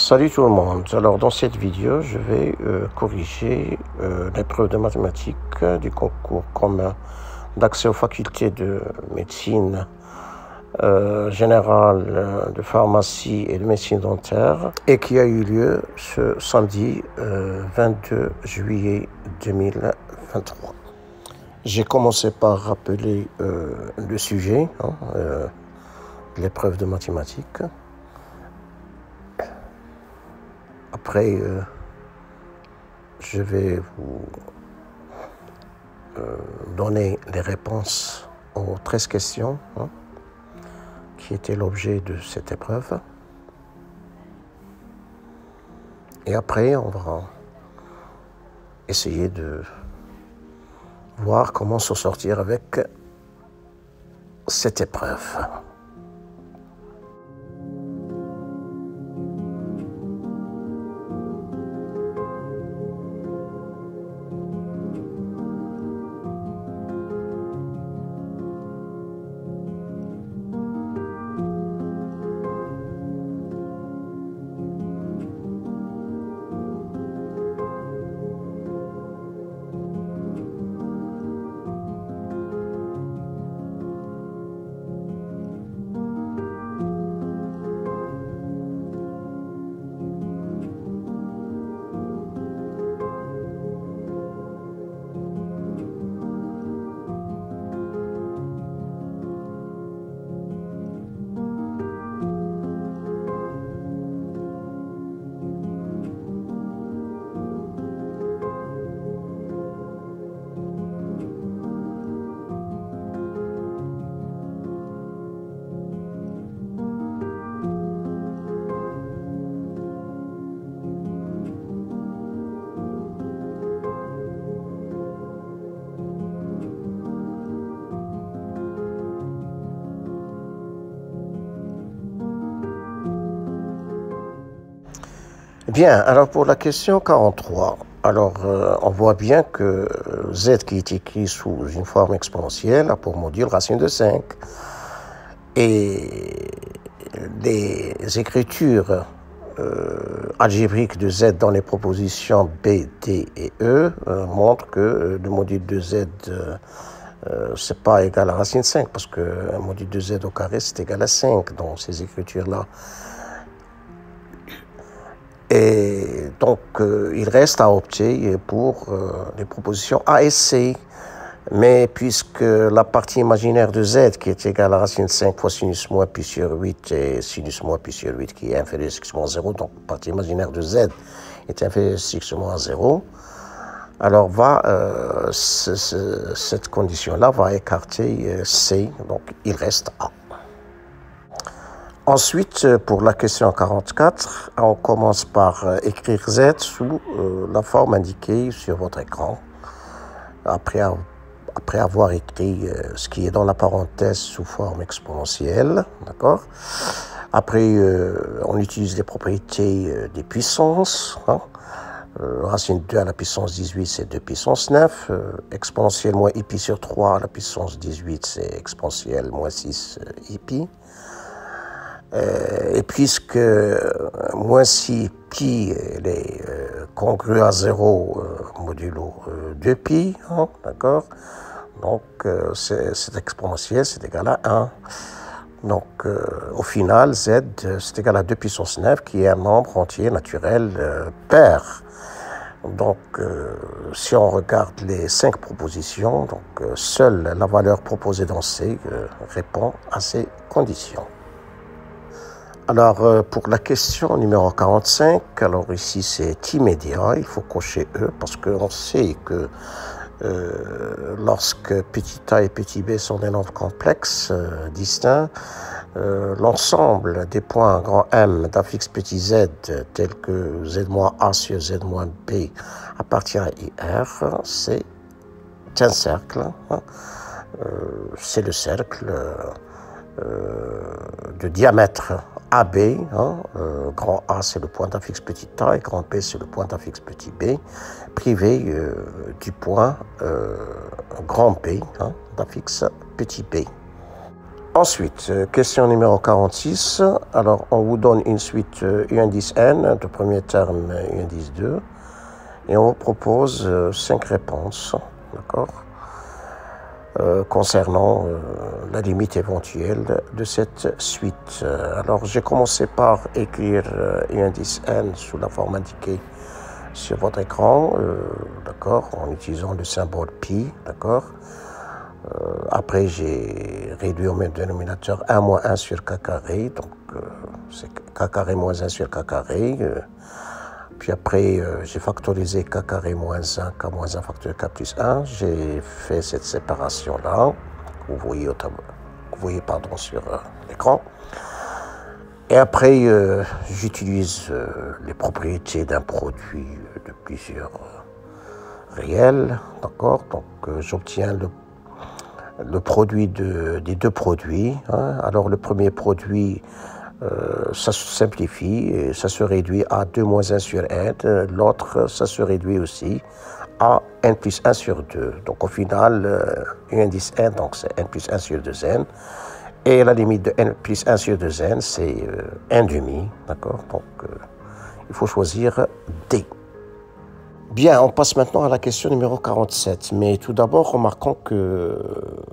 Salut tout le monde. Alors dans cette vidéo, je vais corriger l'épreuve de mathématiques du concours commun d'accès aux facultés de médecine générale, de pharmacie et de médecine dentaire et qui a eu lieu ce samedi 22 juillet 2023. J'ai commencé par rappeler le sujet, l'épreuve de mathématiques. Après, je vais vous donner les réponses aux 13 questions qui étaient l'objet de cette épreuve. Et après, on va essayer de voir comment s'en sortir avec cette épreuve. Bien, alors pour la question 43, alors on voit bien que z qui est écrit sous une forme exponentielle a pour module racine de 5. Et les écritures algébriques de z dans les propositions B, D et E montrent que le module de z c'est pas égal à racine 5 parce que un module de z au carré c'est égal à 5 dans ces écritures-là. Et donc, il reste à opter pour les propositions A et C. Mais puisque la partie imaginaire de z, qui est égale à racine 5 fois sinus moins pi sur 8, et sinus moins pi sur 8 qui est inférieur à x moins 0, donc la partie imaginaire de z est inférieure à x moins 0, alors cette condition-là va écarter C, donc il reste A. Ensuite, pour la question 44, on commence par écrire z sous la forme indiquée sur votre écran. Après avoir écrit ce qui est dans la parenthèse sous forme exponentielle, d'accord. Après, on utilise les propriétés des puissances. Racine 2 à la puissance 18, c'est 2 puissance 9. Exponentielle moins i pi sur 3 à la puissance 18, c'est exponentielle moins 6 i pi. Et puisque moins 6 pi est congru à 0 modulo 2 pi, d'accord. Donc cette exponentielle c'est égal à 1. Donc au final z c'est égal à 2 puissance 9 qui est un nombre entier naturel pair. Donc si on regarde les 5 propositions, donc seule la valeur proposée dans C répond à ces conditions. Alors, pour la question numéro 45, alors ici c'est immédiat, il faut cocher E parce qu'on sait que lorsque petit a et petit b sont des nombres complexes distincts, l'ensemble des points grand M d'affixe petit z tels que z-a sur z-b appartient à IR, c'est un cercle, c'est le cercle de diamètre AB, grand A c'est le point d'affixe petit a et grand B c'est le point d'affixe petit b, privé du point grand B d'affixe petit b. Ensuite, question numéro 46. Alors, on vous donne une suite U indice n, de premier terme U indice 2, et on vous propose 5 réponses, d'accord, concernant la limite éventuelle de cette suite. Alors, j'ai commencé par écrire U indice n sous la forme indiquée sur votre écran, d'accord, en utilisant le symbole pi, d'accord. Après, j'ai réduit au même dénominateur 1 moins 1 sur k carré, donc c'est k carré moins 1 sur k carré. Puis après, j'ai factorisé k carré moins 1, k moins 1 facteur k plus 1. J'ai fait cette séparation-là, que vous voyez sur l'écran. Et après, j'utilise les propriétés d'un produit de plusieurs réels, d'accord. Donc, j'obtiens le produit des deux produits. Hein. Alors, le premier produit, ça se simplifie et ça se réduit à 2 moins 1 sur n. L'autre, ça se réduit aussi à n plus 1 sur 2. Donc, au final, U indice n, donc c'est n plus 1 sur 2n. Et la limite de n plus 1 sur 2n, c'est n demi, d'accord. Donc, il faut choisir D. Bien, on passe maintenant à la question numéro 47. Mais tout d'abord, remarquons que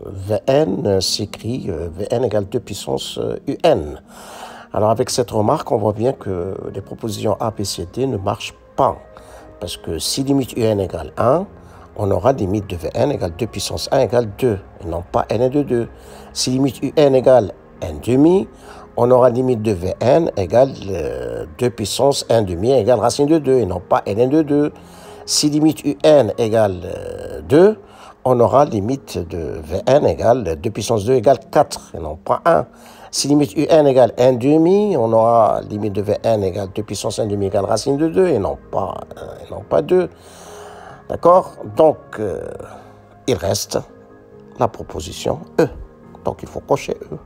Vn s'écrit Vn égale 2 puissance Un. Alors, avec cette remarque, on voit bien que les propositions A, B, C, D ne marchent pas. Parce que si limite Un égale 1, on aura limite de Vn égale 2 puissance 1 égale 2, et non pas n de 2. Si limite Un égale n demi, on aura limite de Vn égale 2 puissance 1 demi égale racine de 2, et non pas n de 2. Si limite Un égale 2, on aura limite de Vn égale 2 puissance 2 égale 4, et non pas 1. Si limite Un égale 1 demi, on aura limite de Vn égale 2 puissance 1 demi égale racine de 2, et non pas 2. D'accord? Donc, il reste la proposition E. Donc, il faut cocher E.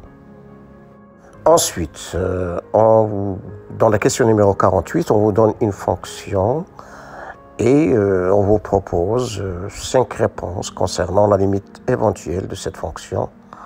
Ensuite, dans la question numéro 48, on vous donne une fonction et on vous propose 5 réponses concernant la limite éventuelle de cette fonction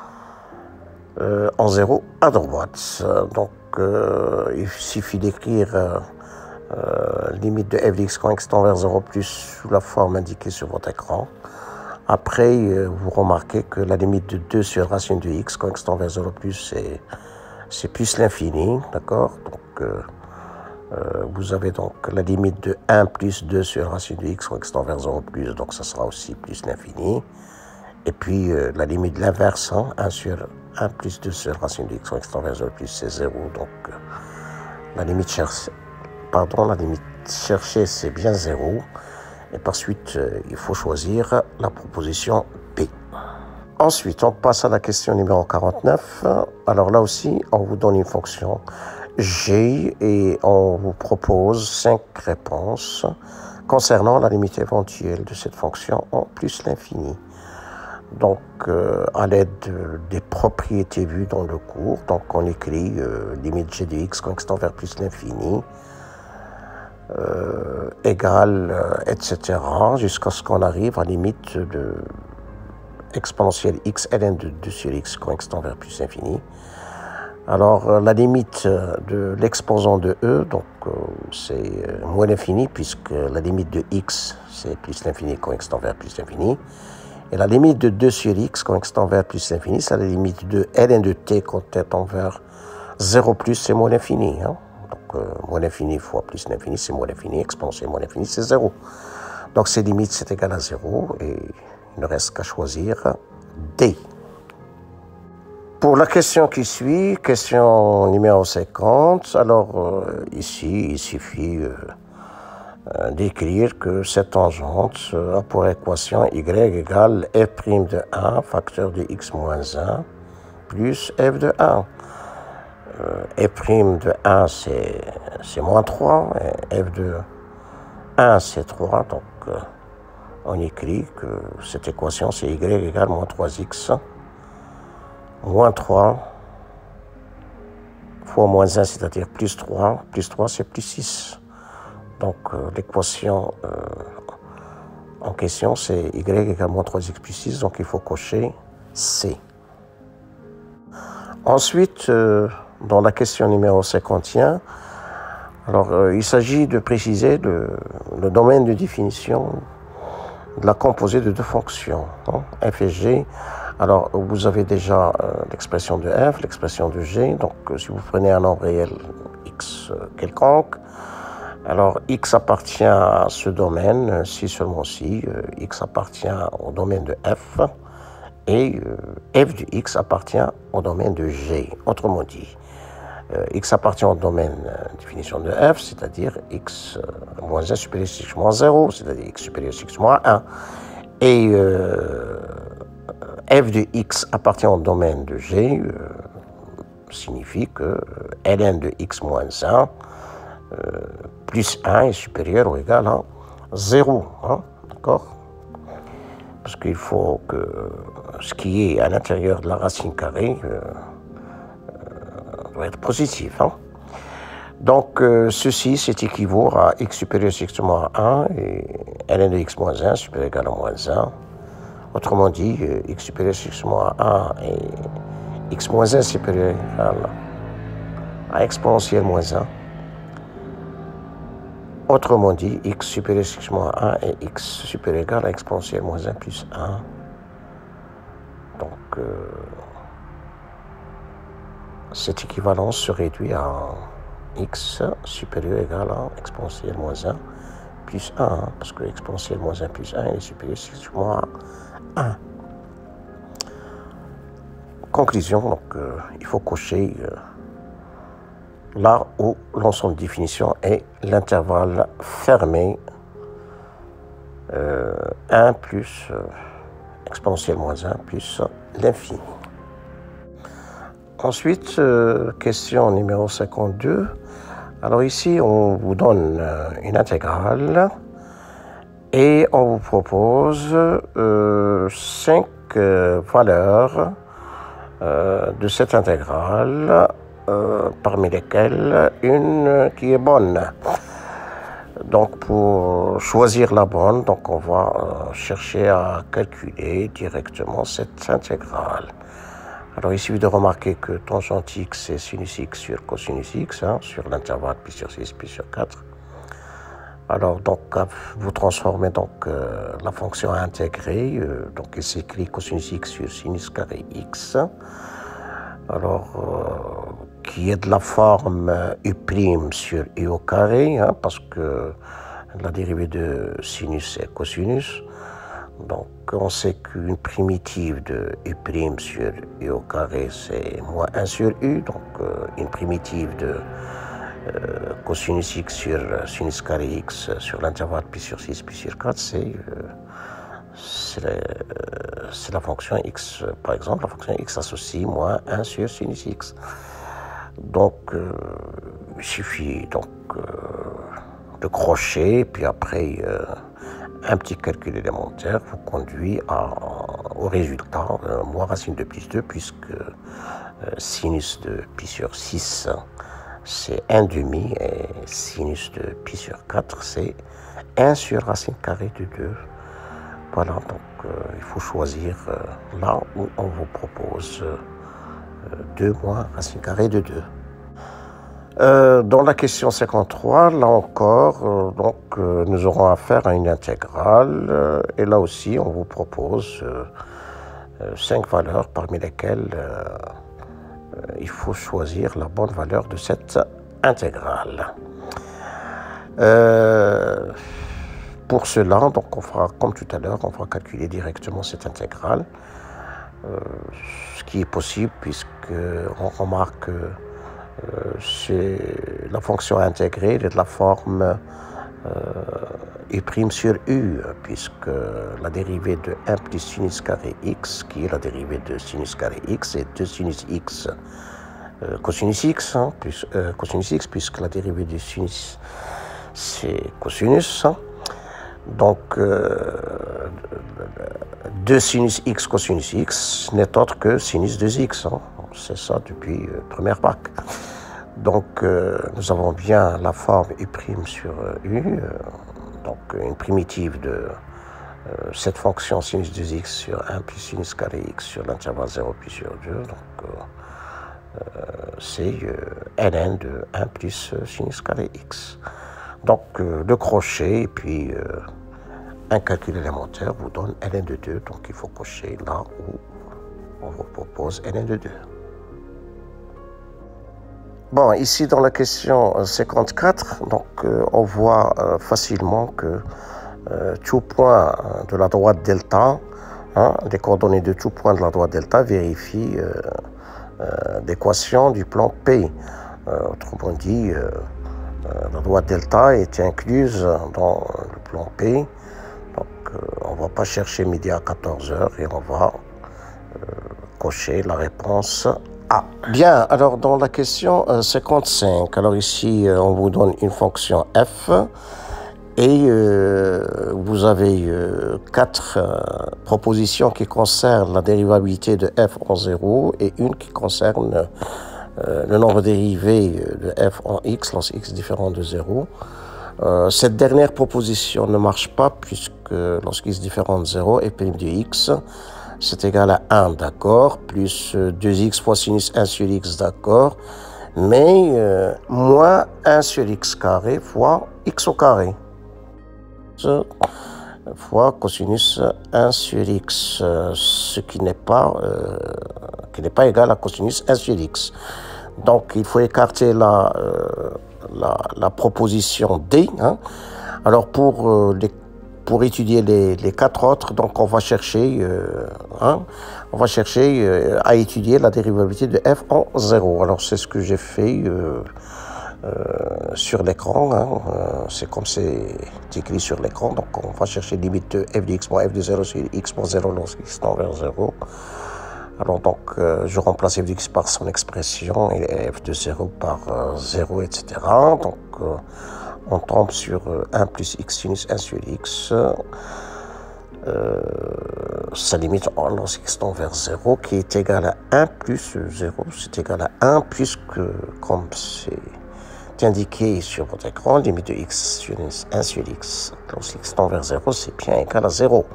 en 0 à droite. Donc, il suffit d'écrire limite de f de x quand x tend vers 0 plus sous la forme indiquée sur votre écran. Après, vous remarquez que la limite de 2 sur racine de x quand x tend vers 0 plus, c'est plus l'infini, d'accord. Donc, vous avez donc la limite de 1 plus 2 sur racine de x quand x tend vers 0 plus, donc ça sera aussi plus l'infini. Et puis, la limite de l'inverse, hein, 1 sur 1 plus 2 sur racine de x quand x tend vers 0 plus, c'est 0. Donc, la limite cherchée, c'est bien 0. Et par suite, il faut choisir la proposition B. Ensuite, on passe à la question numéro 49. Alors là aussi, on vous donne une fonction G et on vous propose 5 réponses concernant la limite éventuelle de cette fonction en plus l'infini. Donc, à l'aide des propriétés vues dans le cours, donc on écrit limite g de x quand x tend vers plus l'infini, égale, etc., jusqu'à ce qu'on arrive à la limite de exponentielle x ln de 2 sur x quand x tend vers plus l'infini. Alors, la limite de l'exposant de e, donc c'est moins l'infini, puisque la limite de x, c'est plus l'infini quand x tend vers plus l'infini. Et la limite de 2 sur x quand x tend vers plus l'infini, c'est la limite de ln de t quand t tend vers 0 plus, c'est moins l'infini. Hein? Donc, moins l'infini fois plus l'infini, c'est moins l'infini, exponentielle moins l'infini, c'est 0. Donc, ces limites, c'est égal à 0, et il ne reste qu'à choisir D. Pour la question qui suit, question numéro 50, alors ici, il suffit d'écrire que cette tangente a pour équation y égale f' de 1, facteur de x moins 1, plus f de 1. F' de 1, c'est moins 3, et f de 1, c'est 3, donc on écrit que cette équation, c'est y égale moins 3x, moins 3 fois moins 1, c'est-à-dire plus 3 c'est plus 6. Donc, l'équation en question, c'est y égale moins 3x plus 6, donc il faut cocher C. Ensuite, dans la question numéro 51, alors, il s'agit de préciser le domaine de définition de la composée de deux fonctions, hein, f et g. Alors, vous avez déjà l'expression de f, l'expression de g. Donc, si vous prenez un nombre réel x quelconque, alors x appartient à ce domaine, si seulement si, x appartient au domaine de f, et f de x appartient au domaine de g. Autrement dit, x appartient au domaine définition de f, c'est-à-dire x moins 1 supérieur à x moins 0, c'est-à-dire x supérieur à x moins 1. Et f de x appartient au domaine de g, signifie que ln de x moins 1 plus 1 est supérieur ou égal à 0. Hein, d'accord? Parce qu'il faut que ce qui est à l'intérieur de la racine carrée doit être positif. Hein. Donc, ceci, c'est équivaut à x supérieur à x moins 1 et ln de x moins 1 supérieur ou égal à moins 1. Autrement dit, x supérieur à x moins 1 et x moins 1 supérieur ou égal à exponentielle moins 1. Autrement dit, x supérieur à x moins 1 et x supérieur ou égal à exponentielle moins 1 plus 1. Donc, cette équivalence se réduit à x supérieur ou égal à exponentielle moins 1 plus 1, hein, parce que exponentielle moins 1 plus 1 est supérieur à x moins 1. Conclusion, donc il faut cocher là où l'ensemble de définition est l'intervalle fermé 1 plus exponentielle moins 1 plus l'infini. Ensuite, question numéro 52. Alors ici, on vous donne une intégrale et on vous propose 5 valeurs de cette intégrale, parmi lesquelles une qui est bonne. Donc pour choisir la bonne, donc on va chercher à calculer directement cette intégrale. Alors il suffit de remarquer que tangente x est sinus x sur cosinus x, hein, sur l'intervalle pi sur 6, pi sur 4. Alors donc vous transformez donc la fonction intégrée, donc il s'écrit cosinus x sur sinus carré x. Alors qui est de la forme u' sur u au carré, hein, parce que la dérivée de sinus est cosinus. Donc on sait qu'une primitive de u' sur u au carré c'est moins 1 sur u, donc une primitive de cosinus x sur sinus carré x sur l'intervalle pi sur 6, pi sur 4, c'est la fonction x, par exemple, la fonction x associe moins 1 sur sinus x. Donc, il suffit donc de crocher, puis après, un petit calcul élémentaire vous conduit au résultat, moins racine de plus 2, puisque sinus de pi sur 6, c'est 1/2, et sinus de pi sur 4, c'est 1 sur racine carrée de 2. Voilà, donc il faut choisir là où on vous propose 2 moins racine carrée de 2. Dans la question 53, là encore, nous aurons affaire à une intégrale, et là aussi on vous propose 5 valeurs parmi lesquelles il faut choisir la bonne valeur de cette intégrale. Pour cela, donc on fera comme tout à l'heure, on va calculer directement cette intégrale, ce qui est possible puisqu'on remarque que la fonction intégrée est de la forme u' sur u, puisque la dérivée de 1 plus sinus carré x, qui est la dérivée de sinus carré x, est 2 sinus x cosinus x, hein, plus cosinus x, puisque la dérivée de sinus c'est cosinus. Hein. Donc 2 sinus x cosinus x n'est autre que sinus 2x. Hein. C'est ça depuis première bac. Donc nous avons bien la forme u' sur u, donc une primitive de cette fonction sinus 2x sur 1 plus sinus carré x sur l'intervalle 0 puis sur 2. Donc c'est ln de 1 plus sinus carré x. Donc le crochet et puis un calcul élémentaire vous donne ln de 2, donc il faut cocher là où on vous propose ln de 2. Bon, ici dans la question 54, donc on voit facilement que tout point de la droite delta, les coordonnées de tout point de la droite delta vérifient l'équation du plan P. Autrement dit, la droite delta est incluse dans le plan P. Donc on ne va pas chercher midi à 14h et on va cocher la réponse A. Bien, alors dans la question 55, alors ici on vous donne une fonction f et vous avez 4 propositions qui concernent la dérivabilité de f en 0 et une qui concerne le nombre dérivé de f en x lorsque x est différent de 0. Cette dernière proposition ne marche pas puisque lorsqu'il est différent de 0 et prime de x c'est égal à 1, d'accord, plus 2x fois sinus 1 sur x, d'accord, mais moins 1 sur x carré fois x au carré, fois cosinus 1 sur x, ce qui n'est pas égal à cosinus 1 sur x. Donc, il faut écarter la proposition D. Alors, pour étudier les 4 autres, donc on va chercher, à étudier la dérivabilité de f en 0. Alors c'est ce que j'ai fait sur l'écran. C'est comme c'est écrit sur l'écran. Donc on va chercher limite de f de x moins f de 0 sur x moins 0 lorsqu'x tend vers 0. Alors donc je remplace f de x par son expression et f de 0 par 0, etc. Donc on tombe sur 1 plus x sinus 1 sur x. Ça limite lorsqu'x tend vers 0 qui est égal à 1 plus 0, c'est égal à 1 puisque comme c'est indiqué sur votre écran, limite de x sinus 1 sur x lorsqu'x tend vers 0 c'est bien égal à 0.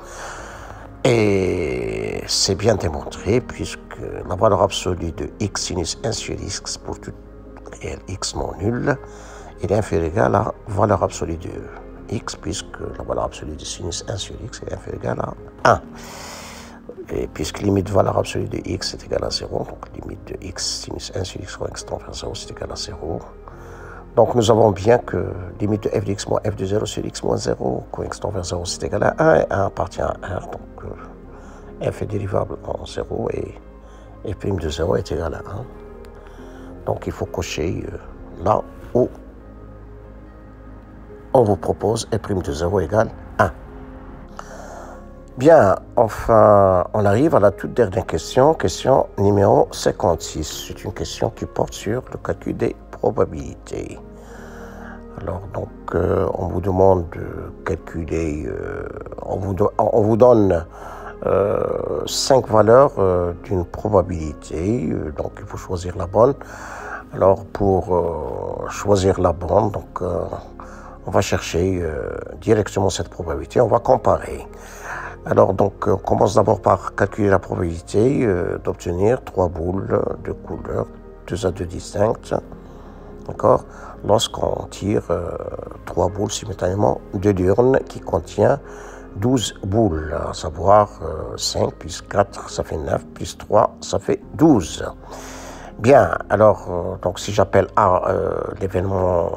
Et c'est bien démontré puisque la valeur absolue de x sinus 1 sur x pour tout réel x non nul est inférieur à la valeur absolue de x, puisque la valeur absolue de sinus 1 sur x est inférieure à 1. Et puisque limite de valeur absolue de x est égale à 0, donc limite de x sinus 1 sur x quand x tend vers 0 c'est égal à 0. Donc nous avons bien que limite de f de x moins f de 0 sur x moins 0 quand x tend vers 0 c'est égal à 1 et 1 appartient à R. Donc f est dérivable en 0 et prime de 0 est égal à 1. Donc il faut cocher là où on vous propose f' de 0 égale 1. Bien, enfin, on arrive à la toute dernière question, question numéro 56. C'est une question qui porte sur le calcul des probabilités. Alors, donc, on vous demande de calculer, on vous donne 5 valeurs d'une probabilité, donc il faut choisir la bonne. Alors, pour choisir la bonne, donc, on va chercher directement cette probabilité, on va comparer. Alors donc on commence d'abord par calculer la probabilité d'obtenir 3 boules de couleur 2 à 2 distinctes, d'accord, lorsqu'on tire 3 boules simultanément de l'urne qui contient 12 boules, à savoir 5 plus 4 ça fait 9 plus 3 ça fait 12. Bien, alors donc si j'appelle A l'événement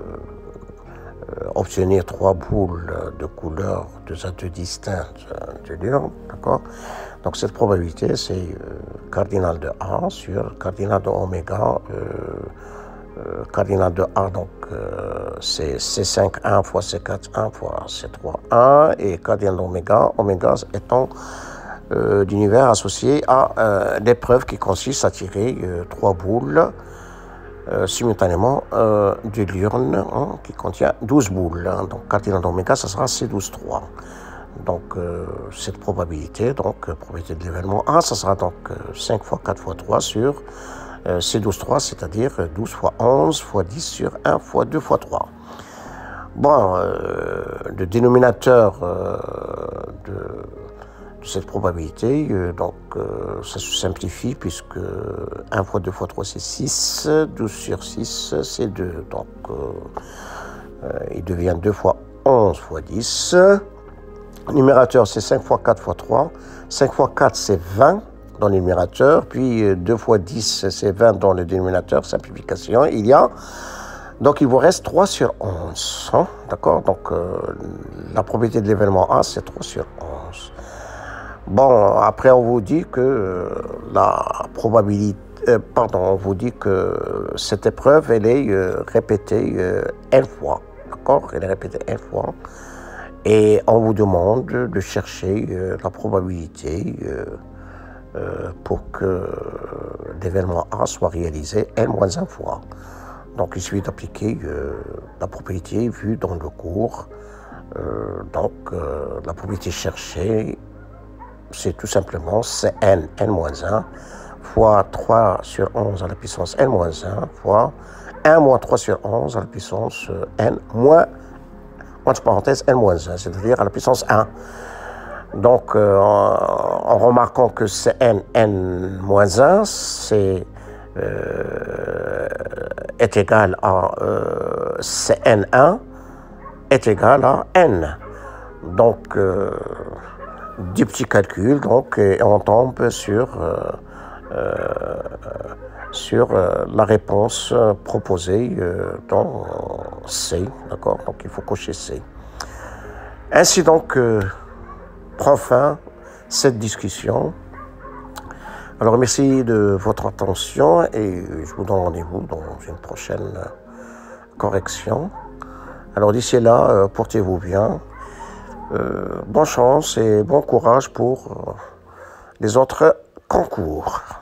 obtenir 3 boules de couleur 2 à 2 distinctes de l'urne, d'accord. Donc cette probabilité c'est cardinal de A sur cardinal de oméga, cardinal de A donc c'est C5 1 fois C4 1 fois C3 1 et cardinal d'oméga, oméga étant l'univers associé à l'épreuve qui consiste à tirer 3 boules simultanément de l'urne qui contient 12 boules. Donc cardinal d'oméga, ça sera C12,3. Donc cette probabilité, donc probabilité de l'événement A, ça sera donc 5 fois 4 fois 3 sur C12,3, c'est-à-dire 12 fois 11 fois 10 sur 1 fois 2 fois 3. Bon, le dénominateur cette probabilité. Ça se simplifie puisque 1 fois 2 fois 3 c'est 6, 12 sur 6 c'est 2. Donc il devient 2 fois 11 fois 10. Le numérateur c'est 5 fois 4 fois 3. 5 fois 4 c'est 20 dans le numérateur. Puis 2 fois 10 c'est 20 dans le dénominateur. Simplification. Donc, il vous reste 3 sur 11. Hein? D'accord? Donc, la probabilité de l'événement A, c'est 3 sur 11. Bon, après, on vous dit que on vous dit que cette épreuve, elle est répétée N fois. D'accord? Elle est répétée N fois. Et on vous demande de chercher la probabilité pour que l'événement A soit réalisé N-1 fois. Donc, il suffit d'appliquer la probabilité vue dans le cours. La probabilité cherchée, c'est tout simplement Cn, n-1, fois 3 sur 11 à la puissance n-1, fois 1 moins 3 sur 11 à la puissance n moins, entre parenthèses, n-1, c'est-à-dire à la puissance 1. Donc, en remarquant que Cn, n-1, est égal à Cn1 est égal à n. Donc, du petit calcul, donc, et on tombe sur la réponse proposée dans C. D'accord? Donc, il faut cocher C. Ainsi donc, prend fin cette discussion. Alors, merci de votre attention et je vous donne rendez-vous dans une prochaine correction. Alors, d'ici là, portez-vous bien. Bonne chance et bon courage pour les autres concours.